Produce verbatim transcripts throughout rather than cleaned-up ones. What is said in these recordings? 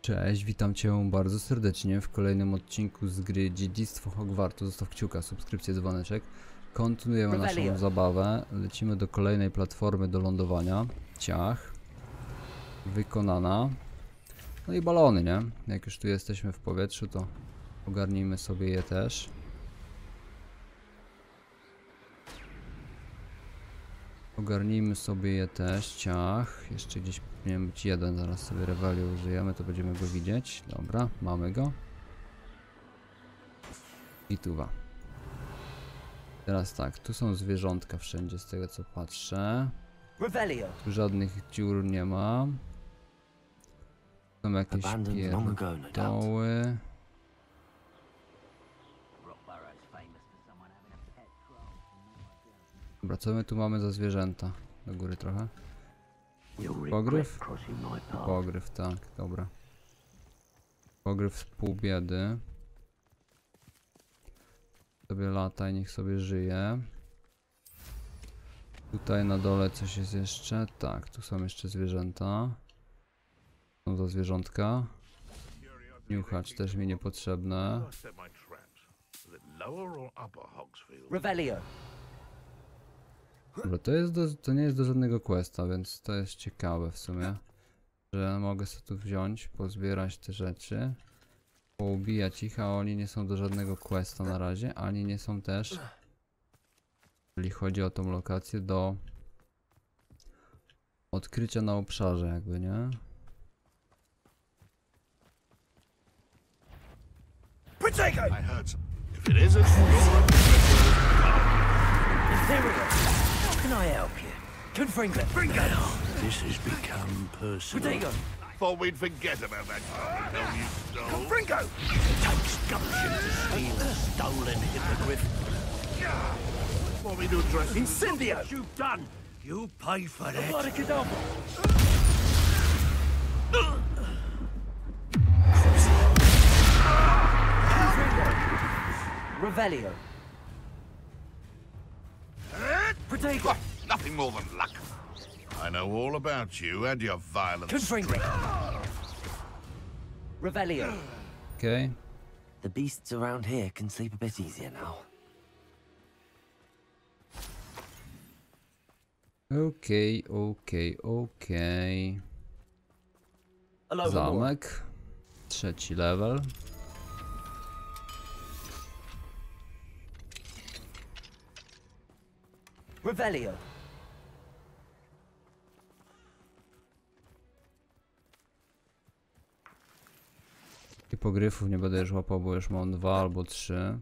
Cześć, witam Cię bardzo serdecznie w kolejnym odcinku z gry Dziedzictwo Hogwartu. Zostaw kciuka, subskrypcję, dzwoneczek. Kontynuujemy naszą zabawę. Lecimy do kolejnej platformy do lądowania. Ciach. Wykonana. No i balony, nie? Jak już tu jesteśmy w powietrzu, to ogarnijmy sobie je też. Ogarnijmy sobie je też, ciach. Jeszcze gdzieś powinien być jeden, zaraz sobie Revelio użyjemy, to będziemy go widzieć. Dobra, mamy go. I tuwa. Teraz tak, tu są zwierzątka wszędzie z tego co patrzę. Tu żadnych dziur nie ma. Są jakieś pierdoły. Dobra, co my tu mamy za zwierzęta? Do góry trochę. Pogryw? Pogryw, tak, dobra. Pogryw z pół biedy. Sobie lata i niech sobie żyje. Tutaj na dole coś jest jeszcze. Tak, tu są jeszcze zwierzęta. Są za zwierzątka. Niuchacz też mi niepotrzebne. Revelio. Dobra, to, jest do, to nie jest do żadnego questa, więc to jest ciekawe w sumie. Że mogę sobie tu wziąć, pozbierać te rzeczy. Poubijać ich, a oni nie są do żadnego questa na razie, ani nie są też, jeżeli chodzi o tą lokację, do odkrycia na obszarze jakby, nie? How can I help you? Confringo. Fringo. This has become personal. Protego. Thought we'd forget about that hell you stole. Confringo. It takes gumption to steal a stolen hippogriff. Want me to address you? Incendio. What you've done, you pay for that. Bloody cadaver. Revelio. Protego. Nothing more than luck. I know all about you and your violent Confringo. Revelio. Okej. The beasts around here can sleep a bit easier now. Okej, okej, okej. Zamek. Trzeci level. Revelio. I pogryfów nie będę już łapał, bo już mam dwa albo trzy.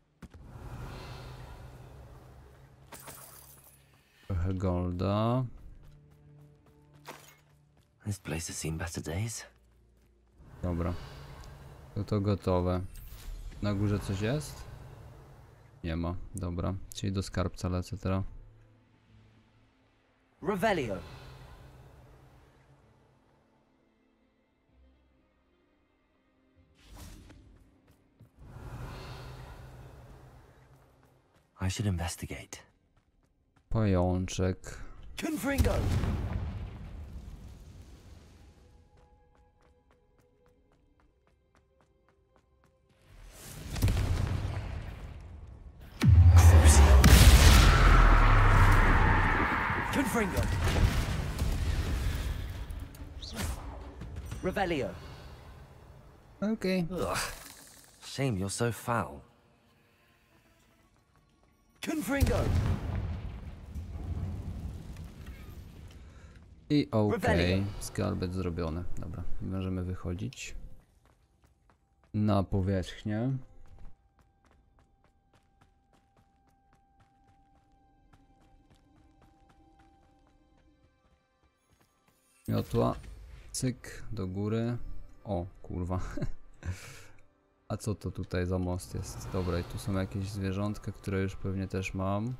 Trochę golda. This place has seen better days. Dobra. To to gotowe. Na górze coś jest? Nie ma. Dobra. Czyli do skarbca lecę teraz. Revelio. I should investigate. Pajączek. Confringo. Confringo. Revelio. Okej. Ugh. Shame you're so foul. Confringo. I okej. Skarbiec zrobiony. Dobra. Możemy wychodzić na powierzchnię. Miotła. Cyk. Do góry. O, kurwa. A co to tutaj za most jest? Dobra, i tu są jakieś zwierzątka, które już pewnie też mam.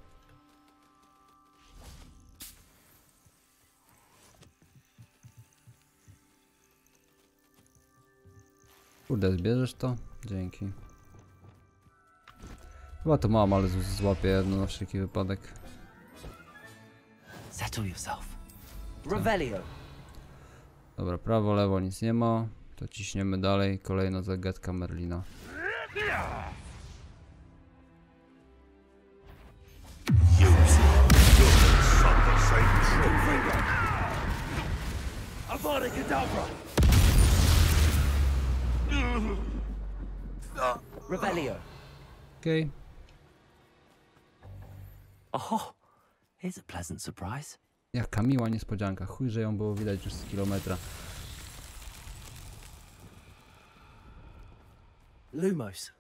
Kurde, zbierzesz to? Dzięki. Chyba to mam, ale złapię jedno na wszelki wypadek. Settle yourself. Revelio. Dobra, prawo, lewo nic nie ma. To ciśniemy dalej. Kolejna zagadka Merlina. Avada Kedavra! Revelio. Okej. Okay. Oh, here's a pleasant surprise. Jaka miła niespodzianka. Chuj, że ją było widać już z kilometra. Lumos.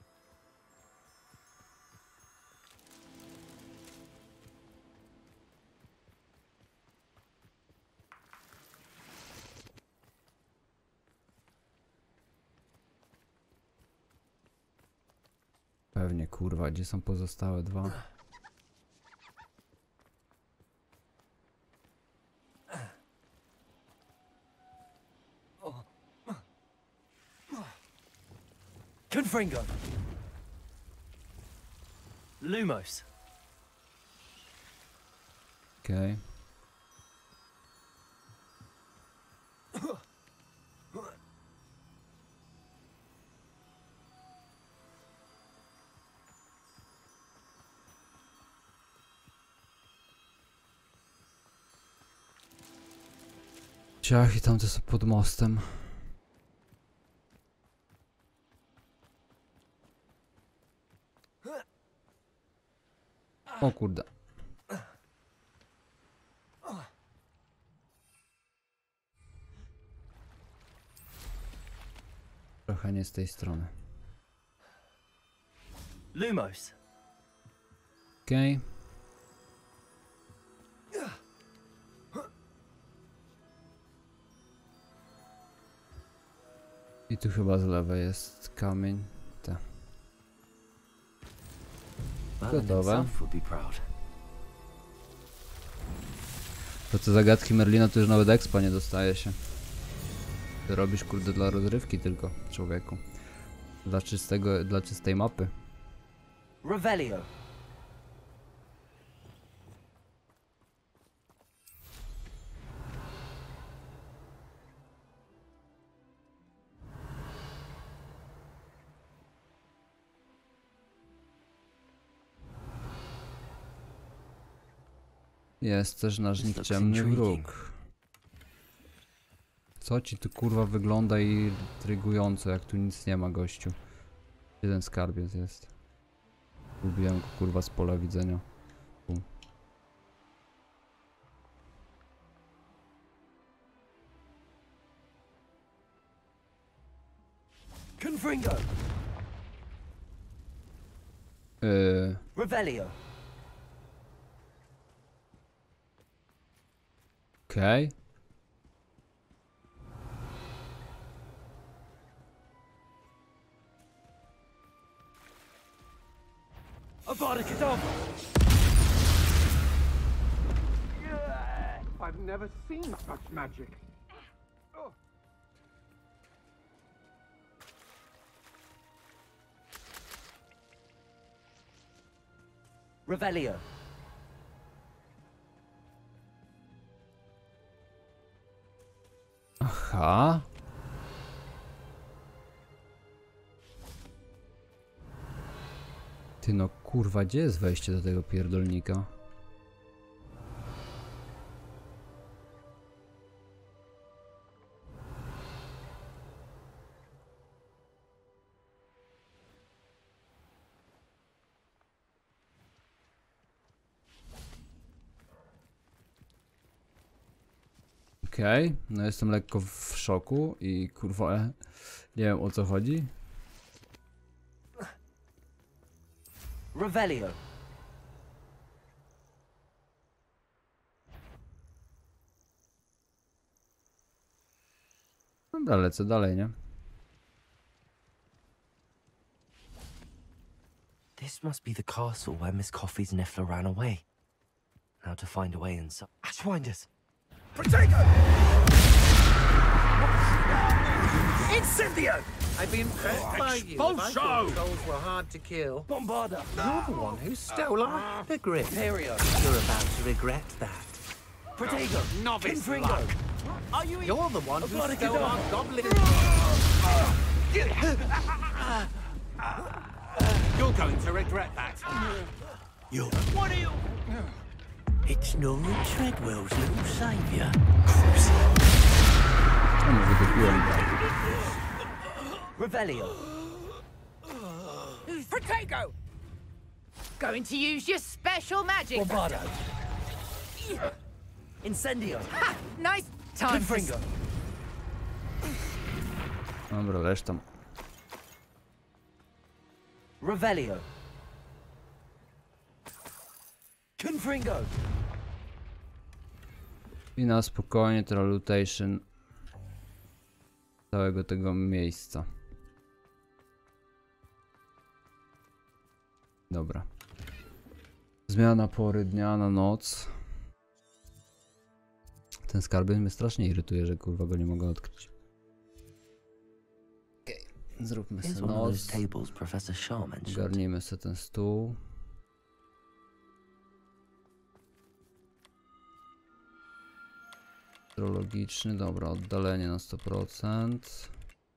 Pewnie, kurwa, gdzie są pozostałe dwa? Confringo. Lumos. Okej. Okay. Ciach, i tamte są pod mostem. O kurde. Trochę nie z tej strony. Lumos. Okej. Okay. I tu chyba z lewej jest kamień. Te. Gotowe. To co zagadki Merlina to już nawet expa nie dostaje się. Ty robisz kurde dla rozrywki tylko, człowieku. Dla czystego, dla czystej mapy. Revelio. Jest też nasz nikczemny wróg. Co ci tu kurwa wygląda i intrygująco, jak tu nic nie ma, gościu. Jeden skarbiec jest. Lubiłem go kurwa z pola widzenia. Tu. Confringo. Yy. Revelio. Okej. Okay. Avada Kedavra! I've never seen such magic. Revelio. Aha. Ty no kurwa, gdzie jest wejście do tego pierdolnika? Okej, okay. No jestem lekko w szoku i kurwa, nie wiem o co chodzi. Revelio. Dobra, lecę dalej, nie? This must be the castle where Miss Coffee's Niffler ran away. Now to find a way inside. Ashwinders! Protego! Incendio! I'd be impressed by you if I Expulso! thought those were hard to kill. Bombarda. You're the one who stole our hippogriff. Imperio. You're about to regret that. Protego. Novice Confringo. luck. Are you? You're the one who gotta get stole on. our goblin. You're going to regret that. You. What are you? It's Norman Treadwell's little saviour. A może wypiłem. Revelio. Protego! Going to use your special magic. Bombardo. Incendio. Ha! Nice time. Confringo. Dobra, reszta. Revelio. Confringo. I na spokojnie tralutation całego tego miejsca. Dobra. Zmiana pory dnia na noc. Ten skarbiec mnie strasznie irytuje, że kurwa go nie mogę odkryć. Okej, okay. Zróbmy Here's sobie one of those noc. tables Professor Shaw mentioned. Ogarnijmy sobie ten stół. Astrologiczny, dobra, oddalenie na sto procent.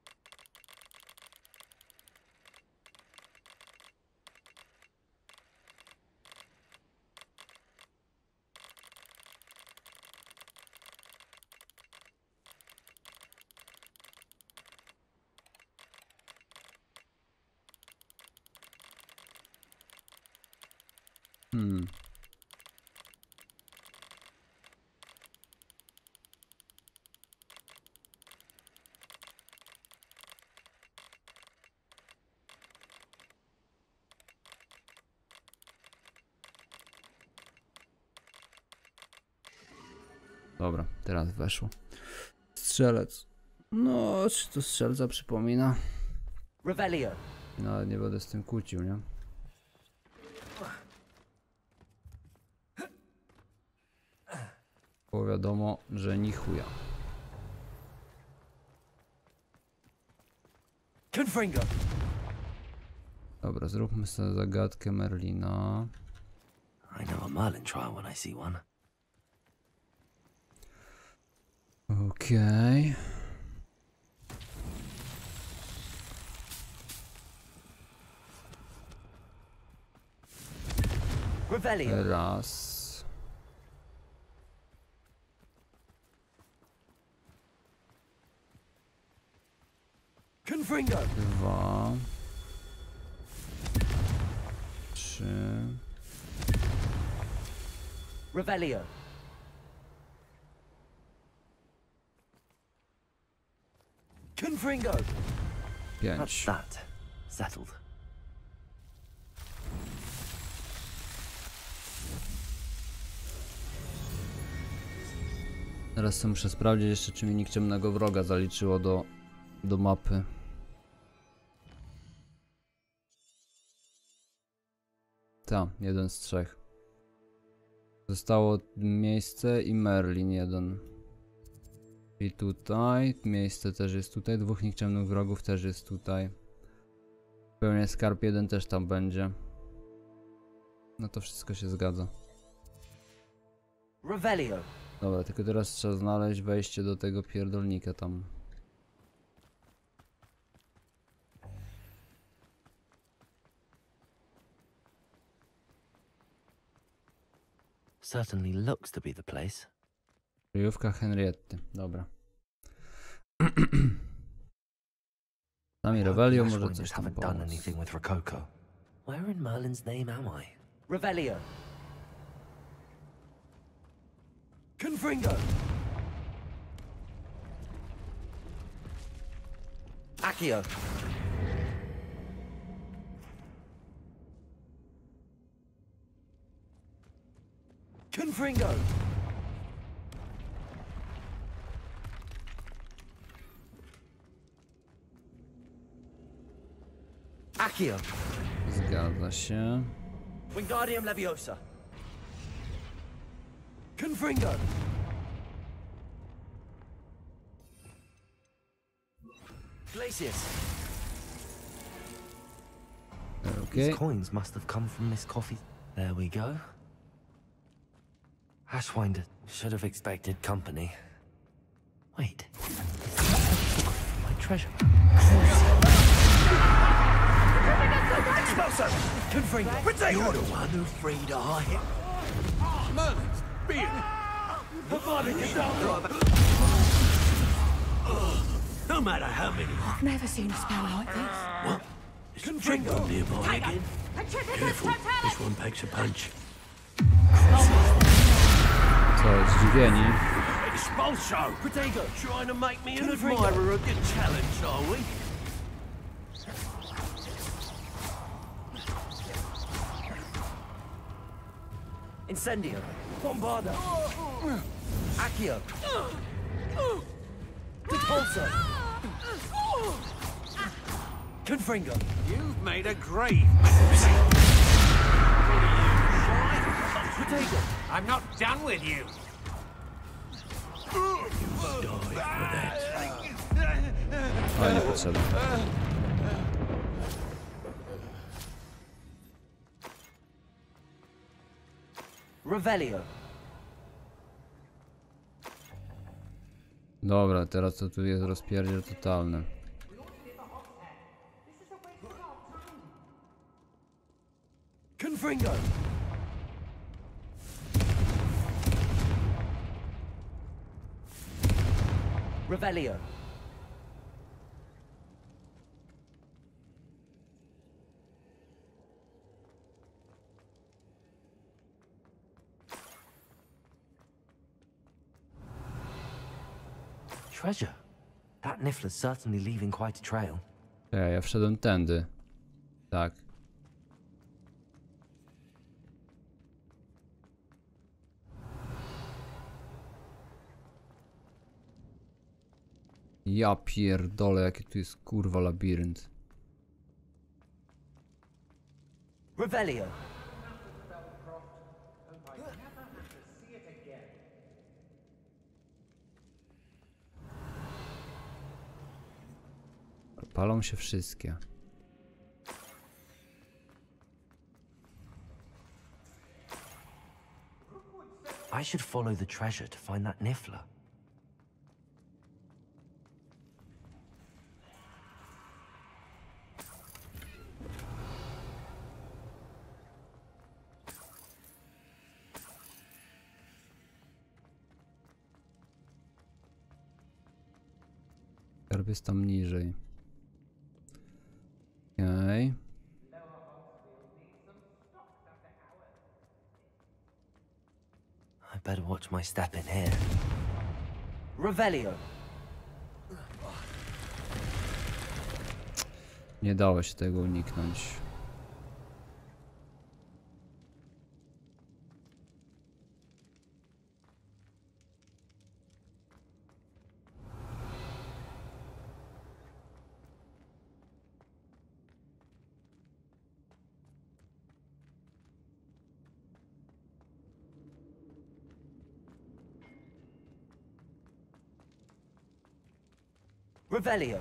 Hmm. Dobra, teraz weszło. Strzelec. No, czy to strzelca przypomina? Revelio. Nawet nie będę z tym kłócił, nie? Bo wiadomo, że ni chuja. Confringo. Dobra, zróbmy sobie zagadkę Merlina. I know a Merlin trial when I see one. Okej. Okay. Revelio. Raz. Confringo. Dwa. Trzy. Revelio. Confringo. That's Pięć. that. Settled. Teraz sobie muszę sprawdzić jeszcze, czy mi nikczemnego wroga zaliczyło do, do mapy. Ta, jeden z trzech. Zostało miejsce i Merlin jeden. I tutaj, miejsce też jest tutaj, dwóch nikczemnych wrogów też jest tutaj. Pewnie skarb jeden też tam będzie. No to wszystko się zgadza. Revelio. Dobra, tylko teraz trzeba znaleźć wejście do tego pierdolnika tam. Certainly looks to be the place. Kryjówka Henrietty, dobra. Sami Revelio może coś tam haven't done pomóc. anything with Rococo. Where in Merlin's name am I? Revelio. Confringo. Accio. Confringo. Accio. Zgadza się. Wingardium Leviosa. Confringo. Glacius. Okay. These coins must have come from Miss Coffee. There we go. Ashwinder should have expected company. Wait, is that my treasure? Expulso! Confringo! Protego! You're the one who freed I. Merlin's beard. No matter how many. I've never seen a spell like this. What? Is Confringo nearby again? Careful, this one packs a punch. Co, zdziwieni? Expulso! Protego! Trying to make me an Confringo. admirer of the challenge, are we? Incendio! Bombarda! Accio! Expulso! Confringo! You've made a grave. Protego! I'm not done with you. Ale niepotrzebne. Revelio! Dobra, teraz to tu jest rozpierdziel totalny. Confringo! Revelio! Treasure? That Niffler's certainly leaving quite a trail. Ja, ja wszedłem tędy. Tak. Ja pierdolę, jaki tu jest kurwa labirynt. Revelio! Palą się wszystkie. I should follow the treasure to find that Niffler. Skarb jest tam niżej. Okej. I better watch my step in here. Revelio! Nie dało się tego uniknąć. Revelio!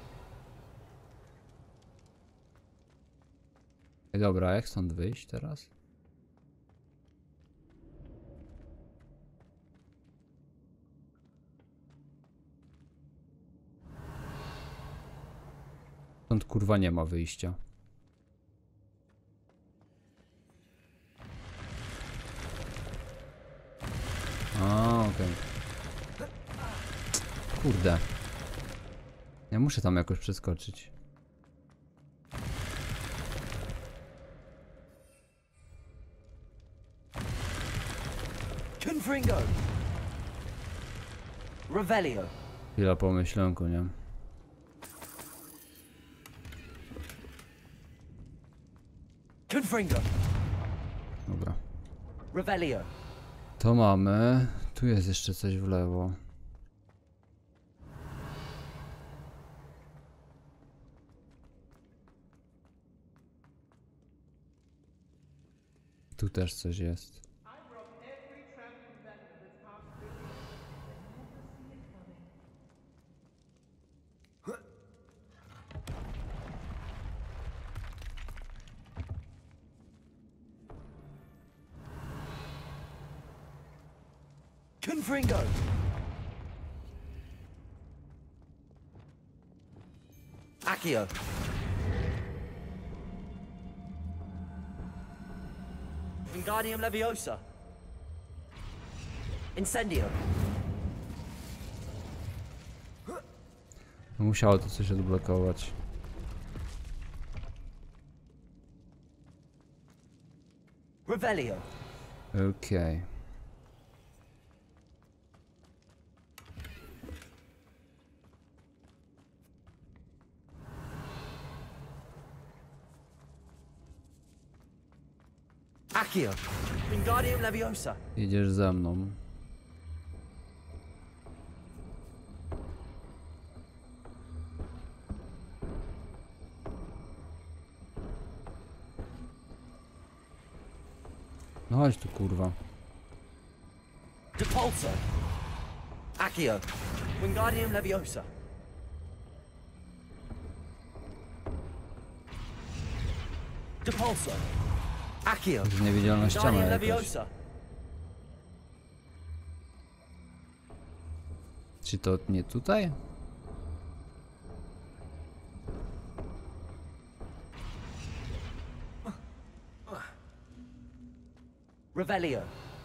Ej, dobra, jak stąd wyjść teraz? Stąd kurwa nie ma wyjścia. A, okej. Kurde. Ja muszę tam jakoś przeskoczyć. Confringo! Revelio! Chwila pomyśląku, nie? Confringo! Dobra. Revelio! To mamy. Tu jest jeszcze coś w lewo. Tu też coś jest. Confringo! Accio. Wingardium Leviosa. Incendio. Musiało to coś odblokować. Revelio. Okej. Okay. Accio. Wingardium Leviosa. Idziesz ze mną. No chodź tu, kurwa. Depulso. Accio. Wingardium Leviosa. Depulso. Accio. To niewidzialna ściana Wingardium jakaś. Leviosa. Czy to nie tutaj? Revelio.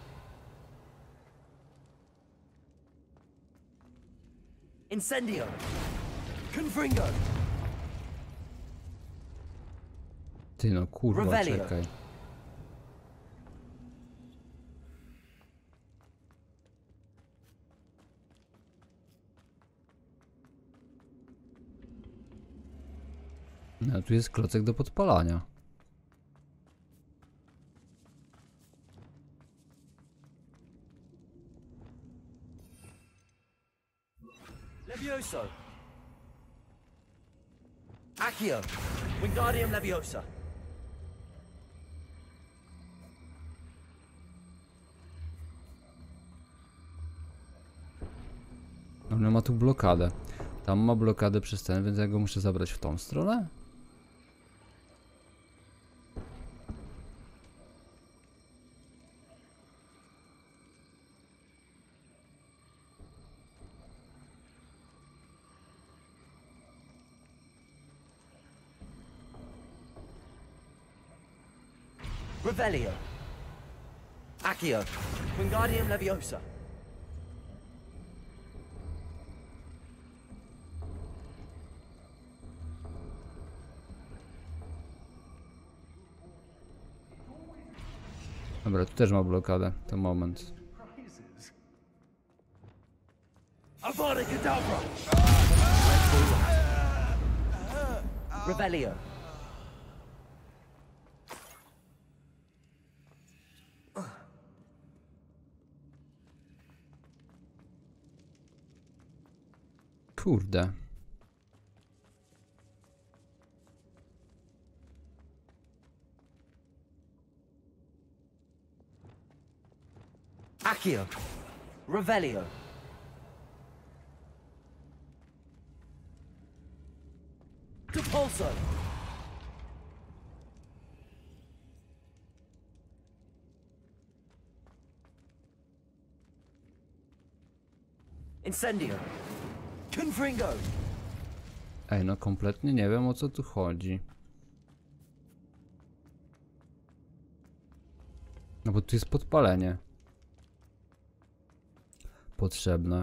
Incendio. Confringo. Ty no kurwa, Revelio. czekaj. No tu jest klocek do podpalania. Levioso. Accio. Wingardium Leviosa. On ma tu blokadę. Tam ma blokadę przez ten, więc ja go muszę zabrać w tą stronę? Revelio. Accio. Wingardium Leviosa. Dobra, tu też ma blokadę. To moment. Avada Kedavra. Revelio. Kurde. Accio. Revelio. Depulso. Incendio. Confringo. Ej, no kompletnie nie wiem, o co tu chodzi. No bo tu jest podpalenie potrzebne.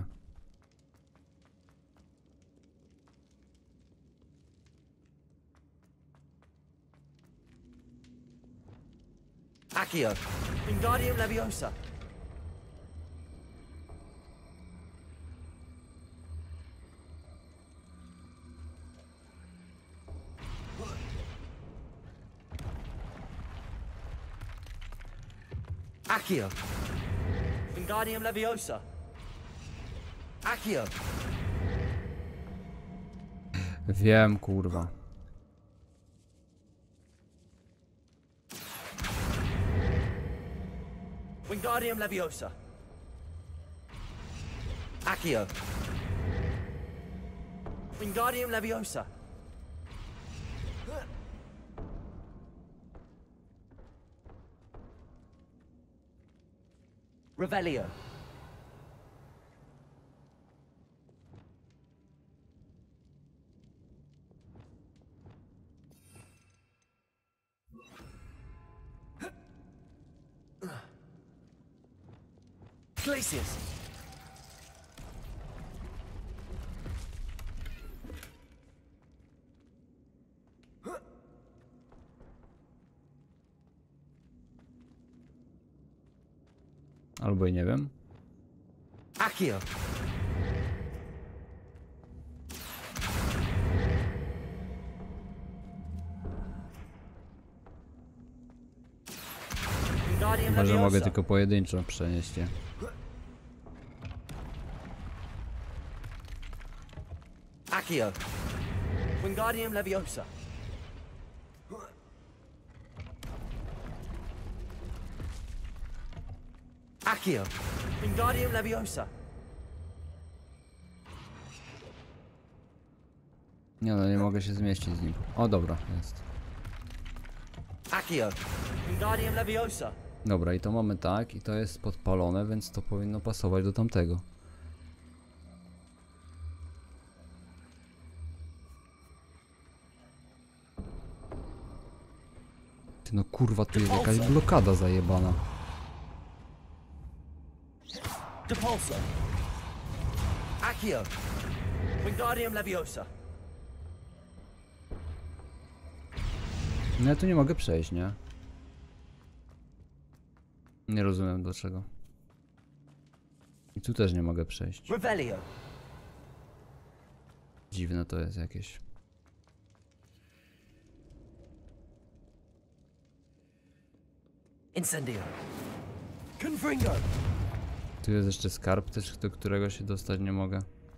Accio. Wingardium Leviosa. Accio. Wingardium Leviosa. Accio. Wiem, kurwa. Wingardium Leviosa. Accio. Wingardium Leviosa. Revelio. Glacius. Albo i nie wiem. Accio. Wingardium Chyba, że mogę Leviosa. tylko pojedynczo przenieść je. Accio. Wingardium Leviosa. Accio. Wingardium Leviosa. Nie no, nie mogę się zmieścić z nim. O dobra, jest. Accio. Wingardium Leviosa. Dobra, i to mamy tak, i to jest podpalone, więc to powinno pasować do tamtego. Ty no kurwa, tu jest jakaś blokada zajebana. Depulso. Accio. Wingardium Leviosa. No ja tu nie mogę przejść, nie? Nie rozumiem dlaczego. I tu też nie mogę przejść. Revelio. Dziwne to jest jakieś. Incendio. Confringo. Tu jest jeszcze skarb też, do którego się dostać nie mogę.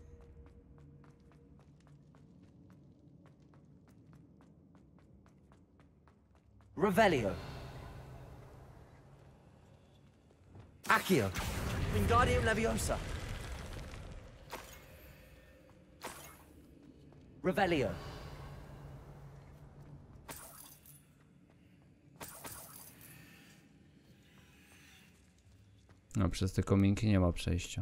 Revelio. Accio. Wingardium Leviosa. Revelio. No przez te kominki nie ma przejścia.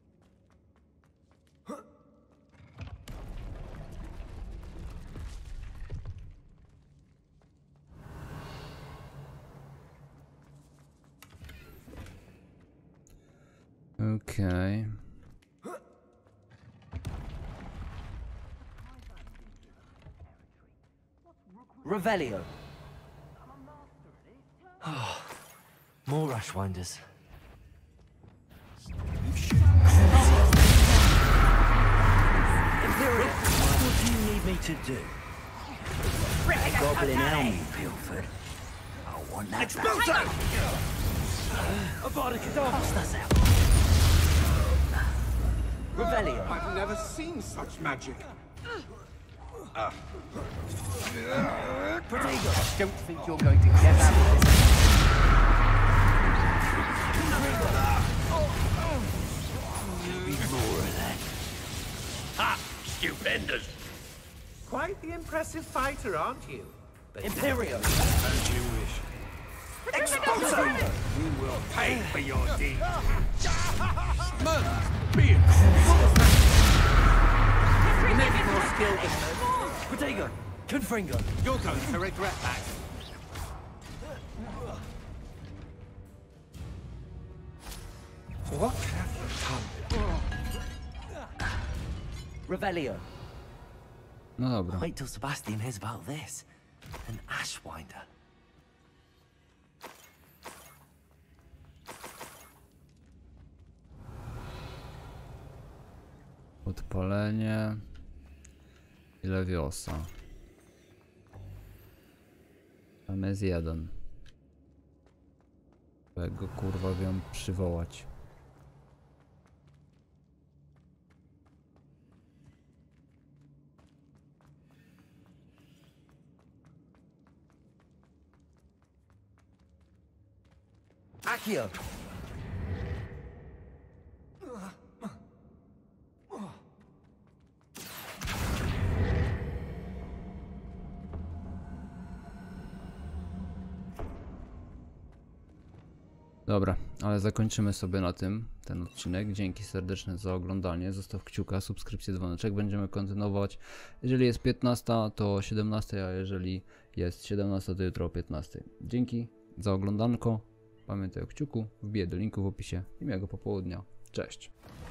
Okej. Okay. Revelio. More Ashwinders. Imperial. What do you need me to do? Goblin helmet, Pilford. I want that. Expulso! Avada Kedavra. Revelio. I've never seen such magic. Protego. Don't think you're going to get out of this. More of that. Ha! Stupendous! Quite the impressive fighter, aren't you? Imperio. As you wish. Expulso. You will pay for your deeds. Murder! Beer! You may be more skilled than me. Protego. Confringo. You're going to regret that. What have you done? Revelio. No dobra. Wait till Sebastian hears about this. An Ashwinder. Podpalenie. I Leviosa. Tam jest jeden. Jak go kurwa wiem przywołać. Accio. Dobra, ale zakończymy sobie na tym ten odcinek. Dzięki serdeczne za oglądanie. Zostaw kciuka, subskrypcję, dzwoneczek. Będziemy kontynuować. Jeżeli jest piętnasta, to o siedemnastej, a jeżeli jest siedemnasta, to jutro o piętnastej. Dzięki za oglądanko. Pamiętaj o kciuku, wbiję do linku w opisie i miłego popołudnia. Cześć!